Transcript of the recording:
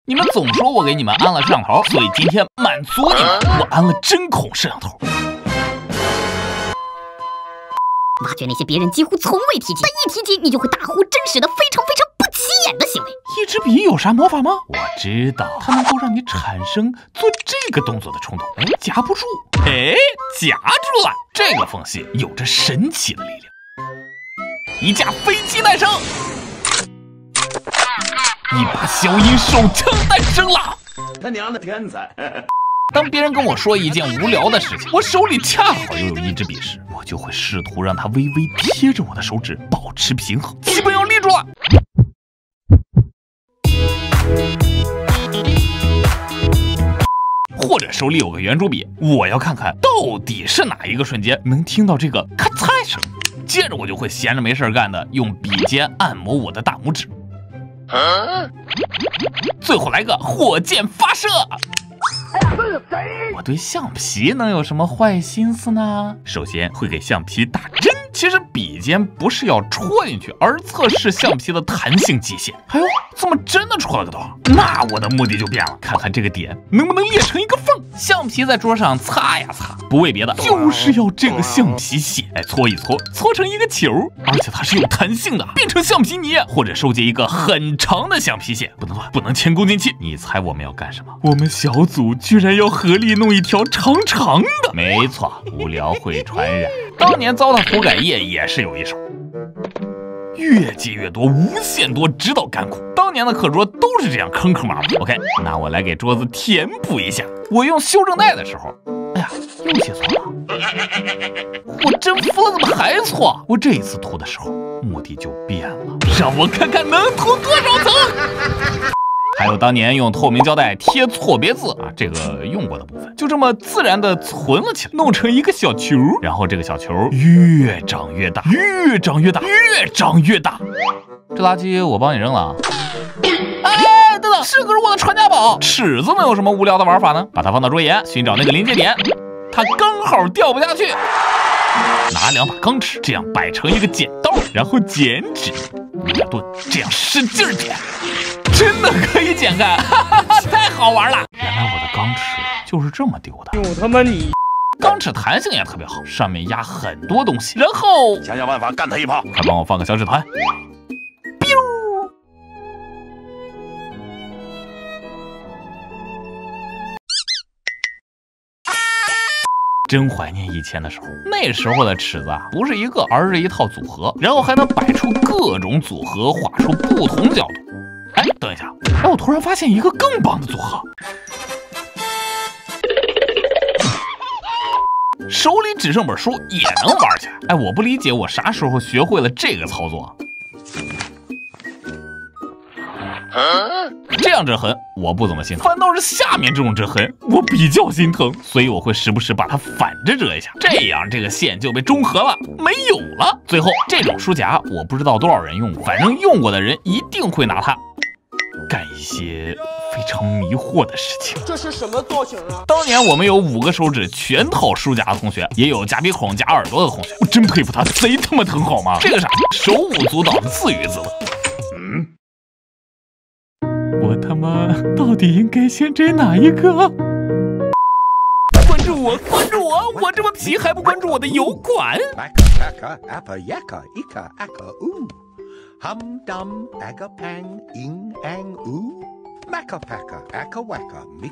你们总说我给你们安了摄像头，所以今天满足你们，我安了针孔摄像头。 挖掘那些别人几乎从未提及，但一提及你就会大呼真实的非常不起眼的行为。 一支笔有啥魔法吗？我知道，它能够让你产生做这个动作的冲动。哎，夹不住，哎，夹住了。这个缝隙有着神奇的力量。一架飞机诞生，一把小音手枪诞生了。 他娘的天才！ 当别人跟我说一件无聊的事情，我手里恰好又有一支笔时，我就会试图让它微微贴着我的手指，保持平衡，基本要立住了。或者手里有个圆珠笔，我要看看到底是哪一个瞬间能听到这个咔嚓声，接着我就会闲着没事干的用笔尖按摩我的大拇指，最后来个火箭发射。我对橡皮能有什么坏心思呢？首先会给橡皮打针，其实笔尖不是要戳进去，而测试橡皮的弹性极限。哎呦，怎么真的戳了个洞？那我的目的就变了，看看这个点能不能裂成一个缝。橡皮在桌上擦呀擦，不为别的，就是要这个橡皮屑，哎，搓一搓，搓成一个球，而且它是有弹性的，变成橡皮泥，或者收集一个很长的橡皮屑，不能乱，不能前功尽弃。你猜我们要干什么？我们小组居然要合力弄一条长长的。没错，无聊会传染。当年糟蹋涂改液也是有一手，越积越多，无限多，直到干枯。当年的课桌都是这样坑坑洼洼。OK， 那我来给桌子填补一下。我用修正带的时候，哎呀，又写错了。我真服了，怎么还错？我这一次涂的时候，目的就变了，让我看看能涂多少层。还有当年用透明胶带贴错别字啊，这个用过的部分就这么自然的存了起来，弄成一个小球，然后这个小球越长越大，越长越大，越长越大。这垃圾我帮你扔了啊！哎，等等，这可是我的传家宝，尺子能有什么无聊的玩法呢？把它放到桌沿，寻找那个临界点，它刚好掉不下去。拿2把钢尺，这样摆成一个剪刀，然后剪纸，2顿，这样使劲剪。真的可以剪开，太好玩了！原来我的钢尺就是这么丢的。 有他妈你！ 钢尺弹性也特别好，上面压很多东西，然后想想办法干他一炮。 快帮我放个小纸团。biu。真怀念以前的时候，那时候的尺子啊，不是一个，而是一套组合，然后还能摆出各种组合，画出不同角度。哎，等一下！哎，我突然发现一个更棒的组合，手里只剩本书也能玩起来。哎，我不理解我啥时候学会了这个操作。这样折痕我不怎么心疼，反倒是下面这种折痕我比较心疼，所以我会时不时把它反着折一下，这样这个线就被中和了，没有了。最后这种书夹我不知道多少人用过，反正用过的人一定会拿它干一些非常迷惑的事情。 这是什么造型啊？ 当年我们有5个手指全套书夹的同学，也有夹鼻孔夹耳朵的同学，我真佩服他，贼他妈疼好吗？这个啥手舞足蹈的自娱自乐。我他妈到底应该先摘哪一个？关注我，关注我！我这么皮还不关注我的油管 ？Hum dum, aga pang, ing ang oo. Macca packa, acca wacka,